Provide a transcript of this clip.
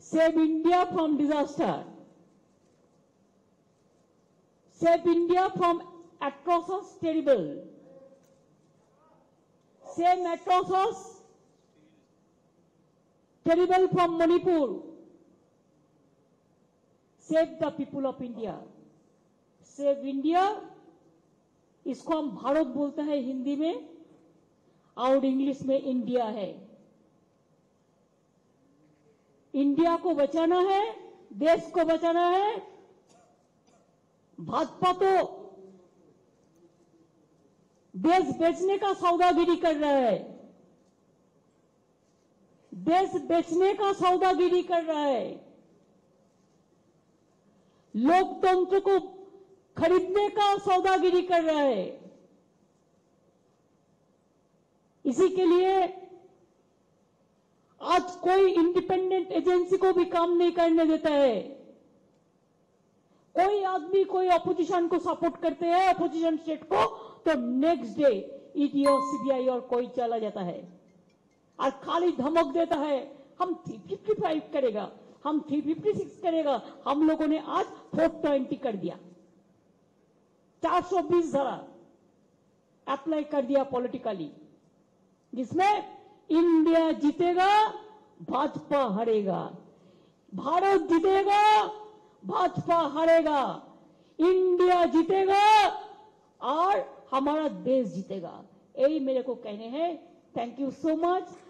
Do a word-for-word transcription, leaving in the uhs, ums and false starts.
save India from disaster, save India from atrocious terrible, save atrocious terrible from Manipur, save the people of India, save India. इसको हम भारत बोलते हैं हिंदी में और English में India है। इंडिया को बचाना है, देश को बचाना है। भाजपा तो देश बेचने का सौदागिरी कर रहा है, देश बेचने का सौदागिरी कर रहा है, लोकतंत्र को खरीदने का सौदागिरी कर रहा है। इसी के लिए आज कोई इंडिपेंडेंट एजेंसी को भी काम नहीं करने देता है। कोई आदमी कोई अपोजिशन को सपोर्ट करते हैं, अपोजिशन स्टेट को, तो नेक्स्ट डे ईडी और सीबीआई और कोई चला जाता है और खाली धमक देता है हम तीन सौ पचपन करेगा, हम तीन सौ छप्पन करेगा। हम लोगों ने आज चार सौ बीस कर दिया, चार सौ बीस धारा अप्लाई कर दिया पॉलिटिकली, जिसमें इंडिया जीतेगा, भाजपा हारेगा, भारत जीतेगा, भाजपा हारेगा, इंडिया जीतेगा और हमारा देश जीतेगा। यही मेरे को कहने हैं। Thank you so much.